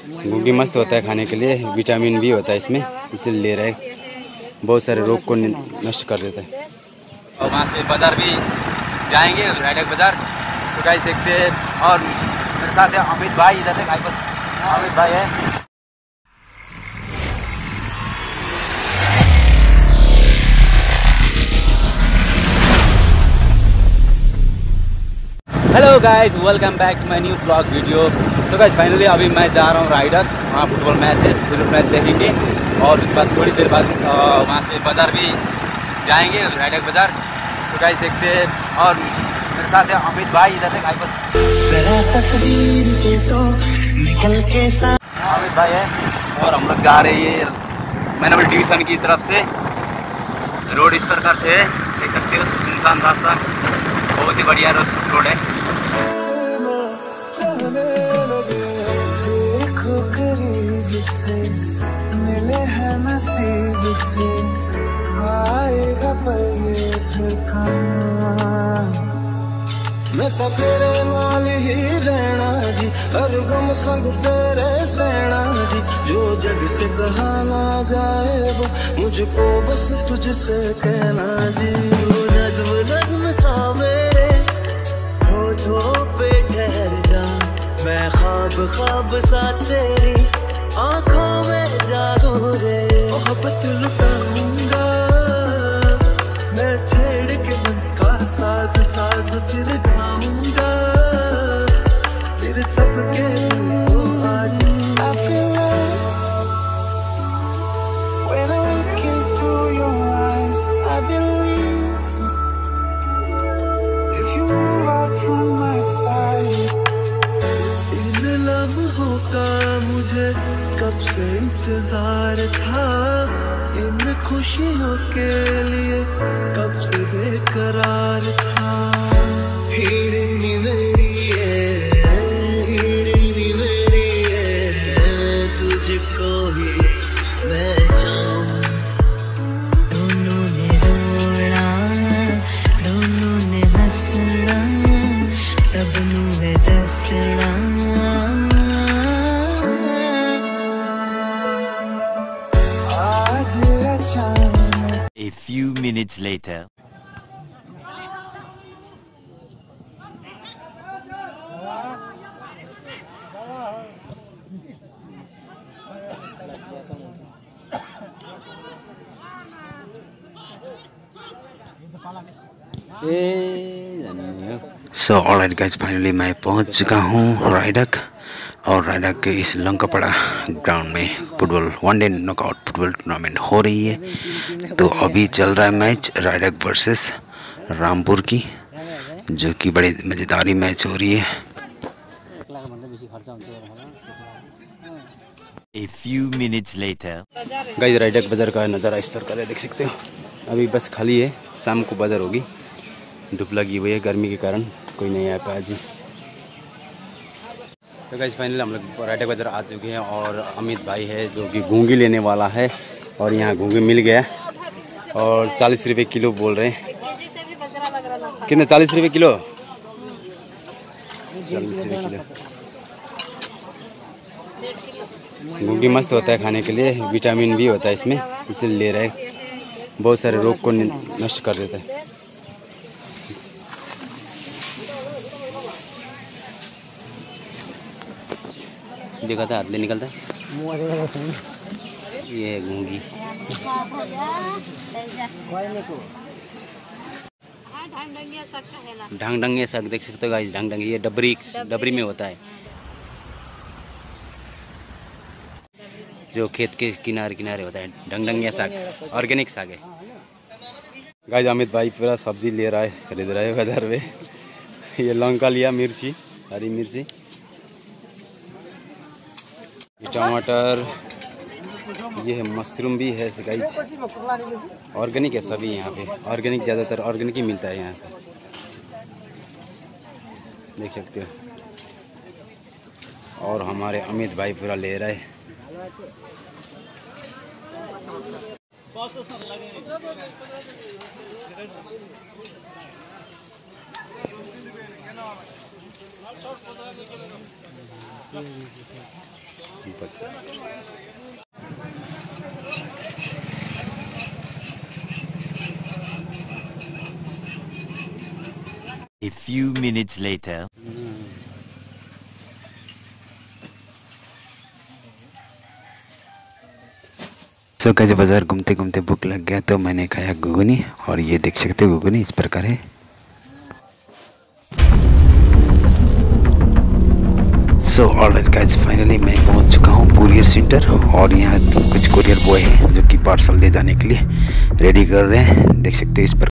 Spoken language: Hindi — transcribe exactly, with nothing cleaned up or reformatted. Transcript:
घुंगी मस्त होता है खाने के लिए, विटामिन भी होता है इसमें, इसलिए ले रहे हैं। बहुत सारे रोग को नष्ट कर देता है। और वहाँ से बाज़ार भी जाएंगे, रायडक बाज़ार। तो गाइस देखते हैं। और मेरे साथ है अमित भाई, इधर देख पर अमित भाई है। Hello guys, welcome back to my new blog video. So guys finally अभी मैं जा रहा हूँ रायडक, वहाँ फुटबॉल मैच है, फुटबॉल मैच देखेंगे। और उसके बाद थोड़ी देर बाद वहाँ से बाज़ार भी जाएंगे, रायडक बाज़ार। तो गाइस देखते हैं। और मेरे साथ है अमित भाई, इधर देख पर तस्वीर से तो निकल के साथ अमित भाई है। और हम लोग जा रहे हैं मैनबल डिवीजन की तरफ से। रोड इस प्रकार से है, देख सकते हो, सुनसान रास्ता, बहुत ही बढ़िया रोड है। देखो करीब से मिले हैं नसीब से, आएगा पल ये फिर कहाँ। मैं तो तेरे नाल ही रहना जी, हर गम संग तेरे सहना जी। जो जग से कहा ना जाए वो मुझको बस तुझसे कहना जी। वो नज़्म नज़्म सा मेरे होठों पे ठहर जा, मैं ख्वाब ख्वाब सा तेरी आँखों में जागू रे। मोहब्बत लुटाऊंगा मैं छेड़ के मन का साज साज, फिर गाऊंगा फिर सबके को आज। I feel like when I look into your eyes, I believe if you move out from my side। इन लम्हों का मुझे कब से इंतजार था, इन खुशियों के लिए कब से बेकरार था। हीरे मेरी है, हीरे मेरी है, तुझको ही मैं चाहूं। दोनों ने रोना, दोनों ने हंसना, सबनू है दसना। A few minutes later. So alright guys, finally मैं पहुंच चुका हूं रायडक। और रायडक के इस लंकापड़ा ग्राउंड में football one day knockout football tournament हो रही है। तो अभी चल रहा है मैच रायडक वर्सेस रामपुर की, जो कि बड़ी मज़ेदारी मैच हो रही है। A few minutes later. Guys Raidak बाज़ार का नज़ारा इस प्रकार है, देख सकते हो। अभी बस खाली है, शाम को बाज़ार होगी। धूप लगी हुई है, गर्मी के कारण कोई नहीं आ पाया जी। तो गाइस फाइनली हम लोग रायडक बाज़ार आ चुके हैं। और अमित भाई है जो कि घूंगी लेने वाला है, और यहाँ घूंगी मिल गया। और चालीस रुपये किलो बोल रहे हैं। कितने? चालीस रुपये किलो, चालीस रुपये किलो। घूंगी मस्त होता है खाने के लिए, विटामिन भी होता है इसमें, इसलिए ले रहे हैं। बहुत सारे रोग को नष्ट कर देता है। देखा था हाथ ले निकलता है, ये है घूंगी। ढंग ढंगे साग देख सकते हो गाइस, ढंग ढंगे, ये डबरी डबरी में होता है, जो खेत के किनारे किनारे होता है। ढंग ढंगे साग, ऑर्गेनिक साग है गाइस। अमित भाई पूरा सब्जी ले रहा है, खरीद रहा है बाजार में। ये लौंका लिया, मिर्ची, हरी मिर्ची, टमाटर, ये है मशरूम भी है गाइस। ऑर्गेनिक है सभी यहाँ पे, ऑर्गेनिक ज़्यादातर ऑर्गेनिक ही मिलता है यहाँ पे, देख सकते हो। और हमारे अमित भाई पूरा ले रहा है। A few minutes later. सो कैसे बाजार घूमते घूमते भूख लग गया तो मैंने खाया घुगनी, और ये देख सकते हो घुगनी इस प्रकार है। सो ऑलराइट गाइस, फाइनली मैं पहुंच चुका हूं कुरियर सेंटर, और यहाँ कुछ कुरियर बॉय हैं जो कि पार्सल ले जाने के लिए रेडी कर रहे हैं। देख सकते हो इस पर